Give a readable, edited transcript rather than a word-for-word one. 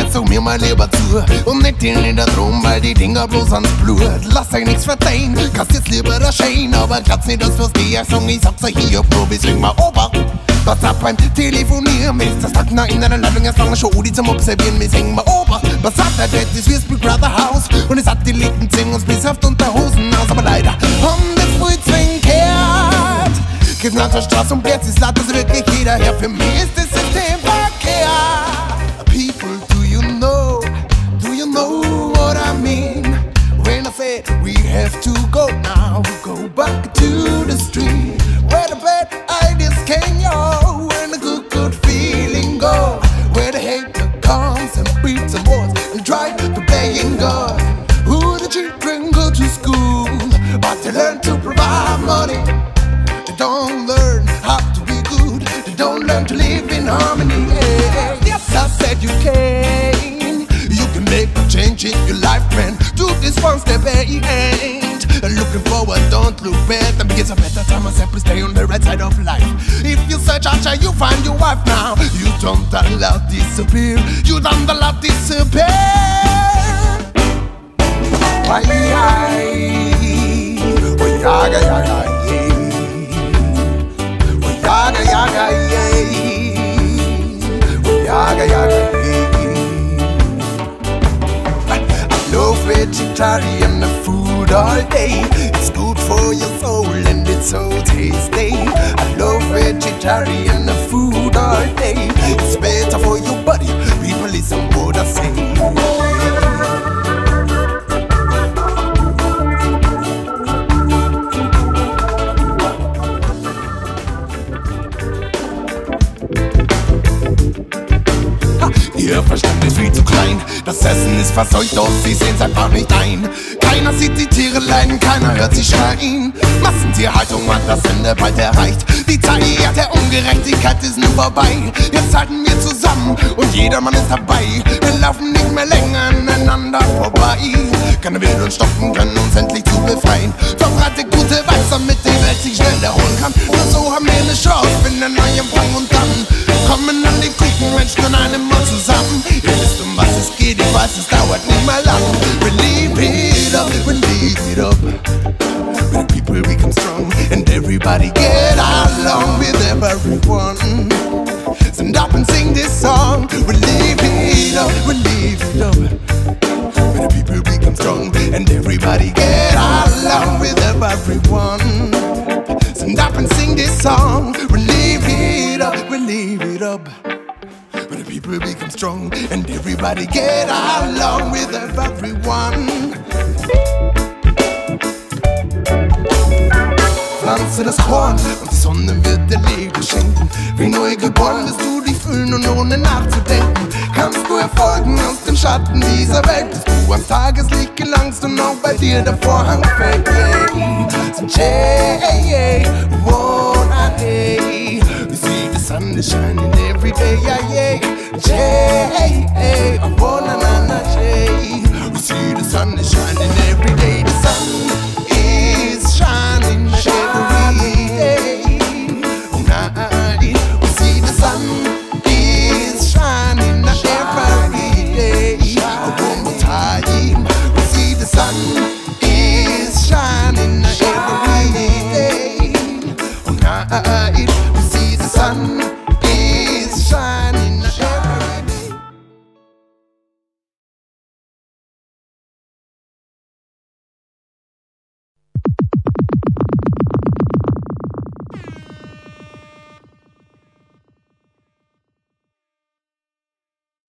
so mir mal lieber zu und nicht in der Drum, weil die Dinger bloß ans Blut. Lass euch nichts verzeihen, kannst jetzt lieber der Schein, aber glaubt's nicht, das was die Song, ich sag's euch hier, Probi, swing mal Ober. Was ab beim Telefonieren, ist das Tag nach in einer Ladung, erst lange Show, die zum Observieren, wir singen mal Ober. Was ab, der Jet ist wie's Big Brother House und es hat die Lichten zingen uns bis auf die Unterhosen aus, aber leider haben das früh zwingkehrt. Geht's nach der Straße und jetzt ist laut, das wirklich jeder her, für mich ist das System verkehrt. People, do you know what I mean? When I say we have to go now, go back to the street where the bad ideas can go, when the good feeling go, where the hate comes and beats and wars and try to playing God. Who the children go to school, but they learn to provide money. They don't learn how to be good, they don't learn to live in harmony. Yes, I said you can make a change in your life, man. Do this one step ain't looking forward, don't look back. Then begins a better time, I simply stay on the right side of life. If you search out, you find your wife now. You don't allow disappear, you don't allow disappear. Why, yaga, yaga, yaga, yaga, yaga, yaga. No vegetarian food all day. It's good for your soul and it's so tasty. I love vegetarian food all day. It's better for your body. People listen what I say. Ihr Verstand ist viel zu klein, das Essen ist verseucht, doch sie sehen's einfach nicht ein. Keiner sieht die Tiere leiden, keiner hört sie schreien. Massentierhaltung hat das Ende bald erreicht. Die Zeit der Ungerechtigkeit ist nun vorbei. Jetzt halten wir zusammen und jedermann ist dabei. Wir laufen nicht mehr länger aneinander vorbei. Keiner will uns stoppen, können uns endlich zu befreien. Verbreite gute Vibes, damit die Welt sich schnell erholen kann. Nur so haben wir eine Chance, finden neuen Empfang und dann kommen an die guten Menschen an einem Mal zusammen. Ihr wisst, um was es geht, ich weiß, es dauert nicht mal lang. We live it up, we live it up. When people become strong and everybody get along with everyone. Stand up and sing this song. We live it up, we live it up. When people become strong and everybody get along with everyone. Stand up and sing this song. We live it up, we live it up. When the people become strong and everybody get along with everyone. Pflanze das Korn und die Sonne wird dir Leben schenken. Wie neu geboren wirst du dich fühlen und ohne nachzudenken kannst du erfolgen aus den Schatten dieser Welt, bis du ans Tageslicht gelangst und auch bei dir der Vorhang fällt. So Jay, wanna day, we see the sun is shining every day. Jay, I wanna Jay, we see the sun is shining every day. The sun is shining every day. We see the sun is shining every day. One more time, we see the sun is shining every day. We see the sun.